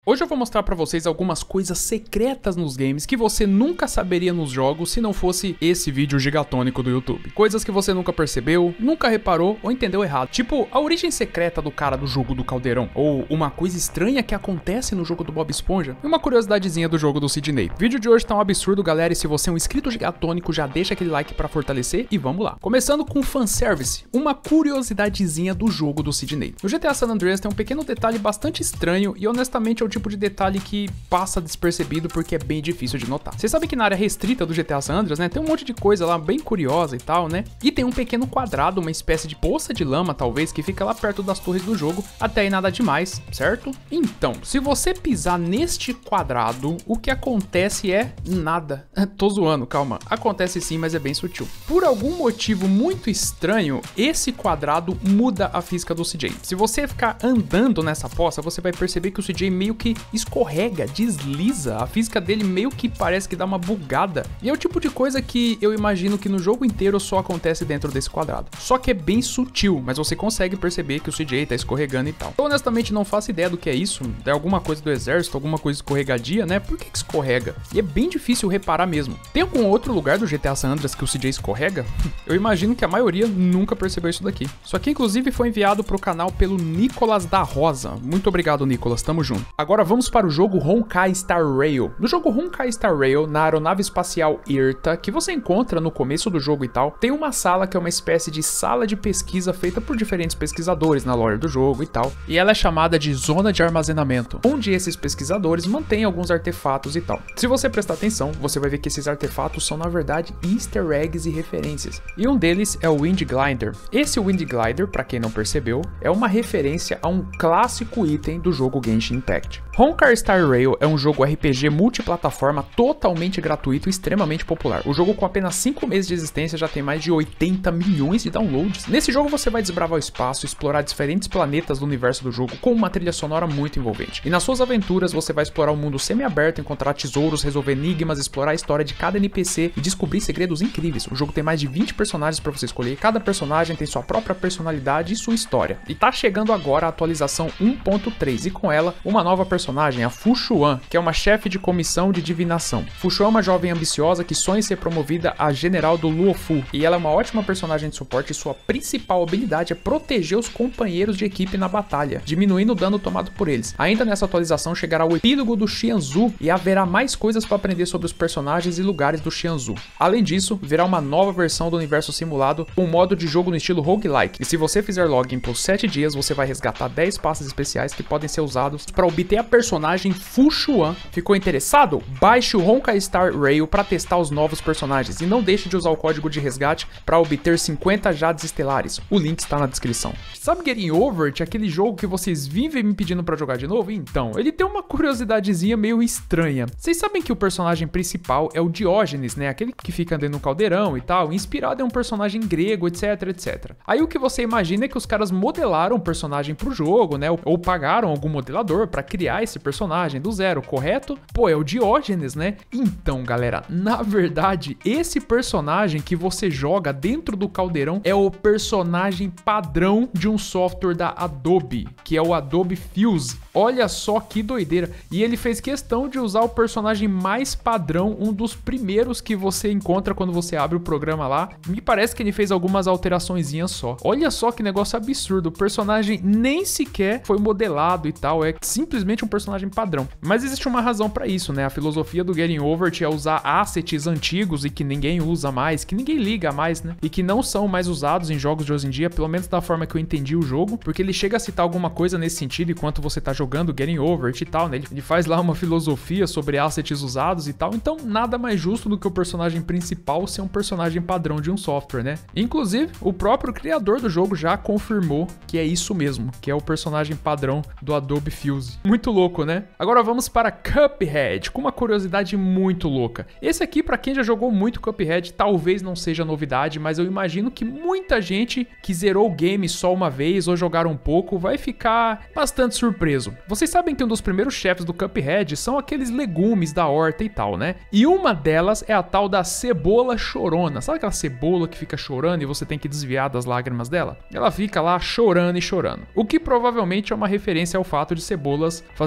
Hoje eu vou mostrar pra vocês algumas coisas secretas nos games que você nunca saberia nos jogos se não fosse esse vídeo gigatônico do YouTube. Coisas que você nunca percebeu, nunca reparou ou entendeu errado. Tipo, a origem secreta do cara do jogo do Caldeirão, ou uma coisa estranha que acontece no jogo do Bob Esponja, e uma curiosidadezinha do jogo do Sidney. O vídeo de hoje tá um absurdo, galera, e se você é um inscrito gigatônico, já deixa aquele like pra fortalecer e vamos lá. Começando com fanservice, uma curiosidadezinha do jogo do Sidney. No GTA San Andreas tem um pequeno detalhe bastante estranho e honestamente é o tipo de detalhe que passa despercebido porque é bem difícil de notar. Vocês sabem que na área restrita do GTA San Andreas, né, tem um monte de coisa lá bem curiosa e tal, né? E tem um pequeno quadrado, uma espécie de poça de lama, talvez, que fica lá perto das torres do jogo, até aí nada demais, certo? Então, se você pisar neste quadrado, o que acontece é nada. Tô zoando, calma. Acontece sim, mas é bem sutil. Por algum motivo muito estranho, esse quadrado muda a física do CJ. Se você ficar andando nessa poça, você vai perceber que o CJ meio que escorrega, desliza, a física dele meio que parece que dá uma bugada. E é o tipo de coisa que eu imagino que no jogo inteiro só acontece dentro desse quadrado. Só que é bem sutil, mas você consegue perceber que o CJ tá escorregando e tal. Eu honestamente não faço ideia do que é isso, é alguma coisa do exército, alguma coisa escorregadia, né? Por que escorrega? E é bem difícil reparar mesmo. Tem algum outro lugar do GTA San Andreas que o CJ escorrega? Eu imagino que a maioria nunca percebeu isso daqui. Isso aqui inclusive foi enviado pro canal pelo Nicolas da Rosa. Muito obrigado, Nicolas, tamo junto. Agora vamos para o jogo Honkai Star Rail. No jogo Honkai Star Rail, na aeronave espacial IRTA, que você encontra no começo do jogo e tal, tem uma sala que é uma espécie de sala de pesquisa feita por diferentes pesquisadores na lore do jogo e tal, e ela é chamada de zona de armazenamento, onde esses pesquisadores mantêm alguns artefatos e tal. Se você prestar atenção, você vai ver que esses artefatos são na verdade easter eggs e referências, e um deles é o Wind Glider. Esse Wind Glider, pra quem não percebeu, é uma referência a um clássico item do jogo Genshin Impact. Honkai Star Rail é um jogo RPG multiplataforma totalmente gratuito e extremamente popular. O jogo com apenas 5 meses de existência já tem mais de 80 milhões de downloads. Nesse jogo você vai desbravar o espaço, explorar diferentes planetas do universo do jogo com uma trilha sonora muito envolvente. E nas suas aventuras você vai explorar um mundo semi-aberto, encontrar tesouros, resolver enigmas, explorar a história de cada NPC e descobrir segredos incríveis. O jogo tem mais de 20 personagens para você escolher, cada personagem tem sua própria personalidade e sua história. E tá chegando agora a atualização 1.3 e com ela uma nova personagem, a Fu Xuan, que é uma chefe de comissão de divinação. Fu Xuan é uma jovem ambiciosa que sonha em ser promovida a general do Luofu, e ela é uma ótima personagem de suporte e sua principal habilidade é proteger os companheiros de equipe na batalha, diminuindo o dano tomado por eles. Ainda nessa atualização chegará o epílogo do Xianzhu e haverá mais coisas para aprender sobre os personagens e lugares do Xianzhu. Além disso, virá uma nova versão do universo simulado com um modo de jogo no estilo roguelike, e se você fizer login por 7 dias, você vai resgatar 10 passes especiais que podem ser usados para obter a personagem Fu Xuan. Ficou interessado? Baixe o Honkai Star Rail para testar os novos personagens e não deixe de usar o código de resgate para obter 50 jades estelares. O link está na descrição. Sabe Getting Over, aquele jogo que vocês vivem me pedindo para jogar de novo? Então, ele tem uma curiosidadezinha meio estranha. Vocês sabem que o personagem principal é o Diógenes, né? Aquele que fica andando no caldeirão e tal, inspirado em um personagem grego, etc, etc. Aí o que você imagina é que os caras modelaram o personagem pro jogo, né? Ou pagaram algum modelador para criar esse personagem do zero, correto? Pô, é o Diógenes, né? Então, galera, na verdade, esse personagem que você joga dentro do caldeirão é o personagem padrão de um software da Adobe, que é o Adobe Fuse. Olha só que doideira. E ele fez questão de usar o personagem mais padrão, um dos primeiros que você encontra quando você abre o programa lá. Me parece que ele fez algumas alteraçõezinhas só. Olha só que negócio absurdo. O personagem nem sequer foi modelado e tal, é simplesmente um personagem padrão. Mas existe uma razão pra isso, né? A filosofia do Getting Over é usar assets antigos e que ninguém usa mais, que ninguém liga mais, né? E que não são mais usados em jogos de hoje em dia, pelo menos da forma que eu entendi o jogo, porque ele chega a citar alguma coisa nesse sentido enquanto você tá jogando Getting Over e tal, né? Ele faz lá uma filosofia sobre assets usados e tal, então nada mais justo do que o personagem principal ser um personagem padrão de um software, né? Inclusive, o próprio criador do jogo já confirmou que é isso mesmo, que é o personagem padrão do Adobe Fuse. Muito louco, né? Agora vamos para Cuphead, com uma curiosidade muito louca. Esse aqui, pra quem já jogou muito Cuphead, talvez não seja novidade, mas eu imagino que muita gente que zerou o game só uma vez ou jogaram um pouco vai ficar bastante surpreso. Vocês sabem que um dos primeiros chefes do Cuphead são aqueles legumes da horta e tal, né? E uma delas é a tal da cebola chorona. Sabe aquela cebola que fica chorando e você tem que desviar das lágrimas dela? Ela fica lá chorando e chorando. O que provavelmente é uma referência ao fato de cebolas fazerem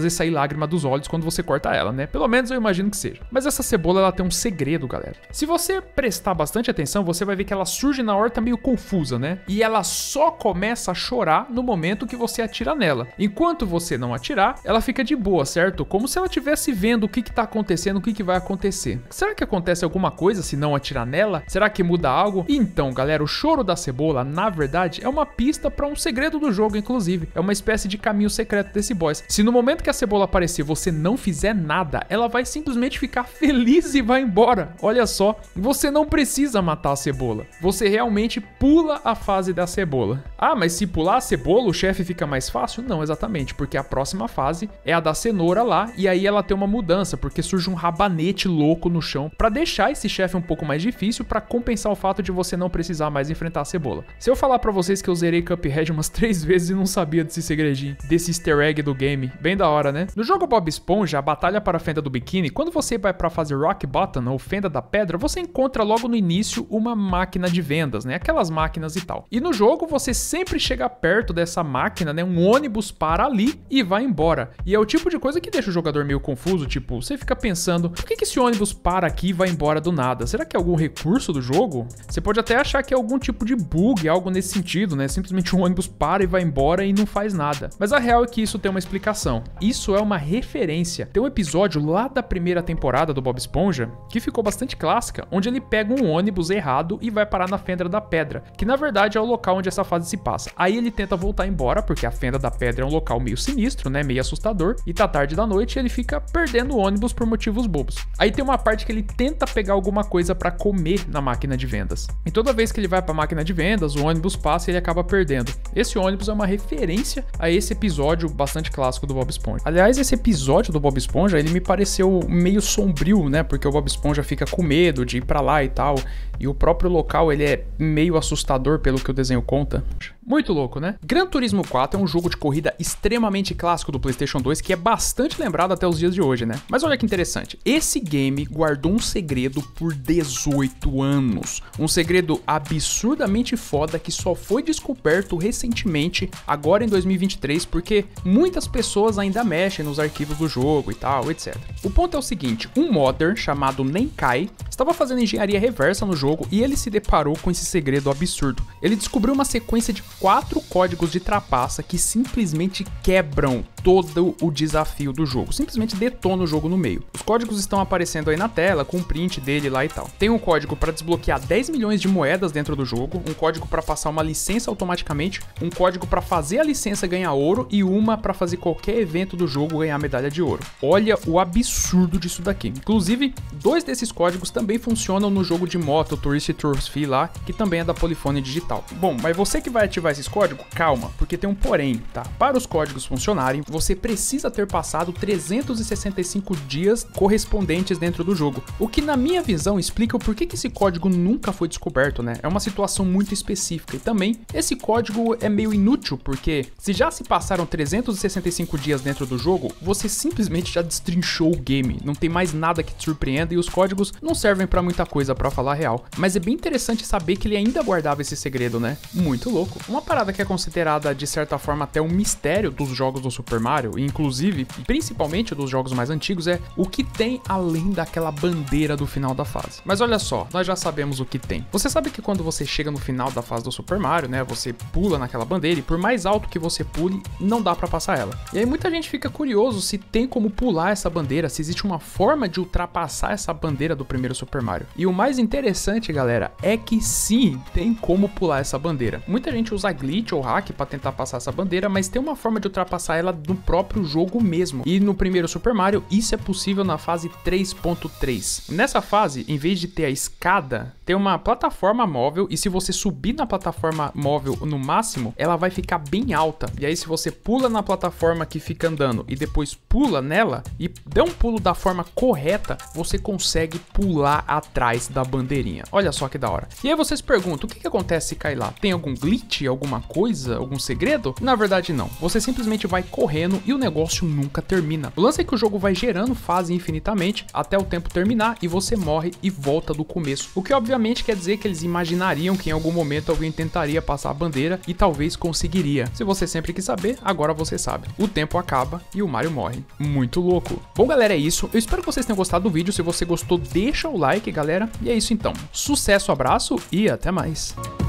fazer sair lágrima dos olhos quando você corta ela, né? Pelo menos eu imagino que seja. Mas essa cebola, ela tem um segredo, galera. Se você prestar bastante atenção, você vai ver que ela surge na horta meio confusa, né? E ela só começa a chorar no momento que você atira nela. Enquanto você não atirar, ela fica de boa, certo? Como se ela estivesse vendo o que tá acontecendo, o que vai acontecer. Será que acontece alguma coisa se não atirar nela? Será que muda algo? Então, galera, o choro da cebola, na verdade, é uma pista para um segredo do jogo, inclusive. É uma espécie de caminho secreto desse boss. Se no momento que a cebola aparecer você não fizer nada, ela vai simplesmente ficar feliz e vai embora. Olha só, você não precisa matar a cebola. Você realmente pula a fase da cebola. Ah, mas se pular a cebola, o chefe fica mais fácil? Não, exatamente, porque a próxima fase é a da cenoura lá, e aí ela tem uma mudança, porque surge um rabanete louco no chão para deixar esse chefe um pouco mais difícil, para compensar o fato de você não precisar mais enfrentar a cebola. Se eu falar pra vocês que eu zerei Cuphead umas 3 vezes e não sabia desse segredinho, desse easter egg do game, bem da hora, né? No jogo Bob Esponja, a batalha para a fenda do biquíni, quando você vai pra fase Rock Bottom, ou fenda da pedra, você encontra logo no início uma máquina de vendas, né? Aquelas máquinas e tal. E no jogo você sempre chega perto dessa máquina, né? Um ônibus para ali e vai embora. E é o tipo de coisa que deixa o jogador meio confuso, tipo, você fica pensando, por que esse ônibus para aqui e vai embora do nada? Será que é algum recurso do jogo? Você pode até achar que é algum tipo de bug, algo nesse sentido, né? Simplesmente um ônibus para e vai embora e não faz nada. Mas a real é que isso tem uma explicação. Isso é uma referência. Tem um episódio lá da primeira temporada do Bob Esponja que ficou bastante clássica, onde ele pega um ônibus errado e vai parar na fenda da pedra, que na verdade é o local onde essa fase se passa. Aí ele tenta voltar embora, porque a fenda da pedra é um local meio sinistro, né? Meio assustador. E tá tarde da noite e ele fica perdendo o ônibus por motivos bobos. Aí tem uma parte que ele tenta pegar alguma coisa pra comer na máquina de vendas. E toda vez que ele vai pra máquina de vendas, o ônibus passa e ele acaba perdendo. Esse ônibus é uma referência a esse episódio bastante clássico do Bob Esponja. Aliás, esse episódio do Bob Esponja, ele me pareceu meio sombrio, né? Porque o Bob Esponja fica com medo de ir pra lá e tal. E o próprio local, ele é meio assustador pelo que o desenho conta. Muito louco, né? Gran Turismo 4 é um jogo de corrida extremamente clássico do PlayStation 2 que é bastante lembrado até os dias de hoje, né? Mas olha que interessante, esse game guardou um segredo por 18 anos. Um segredo absurdamente foda que só foi descoberto recentemente, agora em 2023, porque muitas pessoas ainda mexem nos arquivos do jogo e tal, etc. O ponto é o seguinte, um modder chamado Nenkai estava fazendo engenharia reversa no jogo e ele se deparou com esse segredo absurdo. Ele descobriu uma sequência de 4 códigos de trapaça que simplesmente quebram todo o desafio do jogo, simplesmente detona o jogo no meio. Os códigos estão aparecendo aí na tela com um print dele lá e tal. Tem um código para desbloquear 10 milhões de moedas dentro do jogo, um código para passar uma licença automaticamente, um código para fazer a licença ganhar ouro e uma para fazer qualquer evento do jogo ganhar medalha de ouro. Olha o absurdo disso daqui. Inclusive, 2 desses códigos também funcionam no jogo de moto, Tourist Trophy lá, que também é da Polyphony Digital. Bom, mas você que vai ativar esses códigos, calma, porque tem um porém, tá? Para os códigos funcionarem, você precisa ter passado 365 dias correspondentes dentro do jogo, o que na minha visão explica o porquê que esse código nunca foi descoberto, né? É uma situação muito específica e também esse código é meio inútil, porque se já se passaram 365 dias dentro do jogo, você simplesmente já destrinchou o game, não tem mais nada que te surpreenda e os códigos não servem pra muita coisa, pra falar a real. Mas é bem interessante saber que ele ainda guardava esse segredo, né? Muito louco. Uma parada que é considerada de certa forma até um mistério dos jogos do Super Mario, e inclusive, principalmente dos jogos mais antigos, é o que tem além daquela bandeira do final da fase. Mas olha só, nós já sabemos o que tem. Você sabe que quando você chega no final da fase do Super Mario, né, você pula naquela bandeira e por mais alto que você pule, não dá pra passar ela. E aí muita gente fica curioso se tem como pular essa bandeira, se existe uma forma de ultrapassar essa bandeira do primeiro Super Mario. E o mais interessante, galera, é que sim, tem como pular essa bandeira. Muita gente usa glitch ou hack pra tentar passar essa bandeira, mas tem uma forma de ultrapassar ela no próprio jogo mesmo. E no primeiro Super Mario, isso é possível na fase 3.3. Nessa fase, em vez de ter a escada, tem uma plataforma móvel e se você subir na plataforma móvel no máximo, ela vai ficar bem alta. E aí se você pula na plataforma que fica andando e depois pula nela e der um pulo da forma correta, você consegue pular atrás da bandeirinha. Olha só que da hora. E aí você se pergunta, o que acontece se cair lá? Tem algum glitch, alguma coisa, algum segredo? Na verdade não. Você simplesmente vai correndo e o negócio nunca termina. O lance é que o jogo vai gerando fase infinitamente até o tempo terminar e você morre e volta do começo. O que obviamente quer dizer que eles imaginariam que em algum momento alguém tentaria passar a bandeira e talvez conseguiria. Se você sempre quis saber, agora você sabe. O tempo acaba acaba e o Mario morre. Muito louco. Bom, galera, é isso. Eu espero que vocês tenham gostado do vídeo. Se você gostou, deixa o like, galera. E é isso então. Sucesso, abraço e até mais.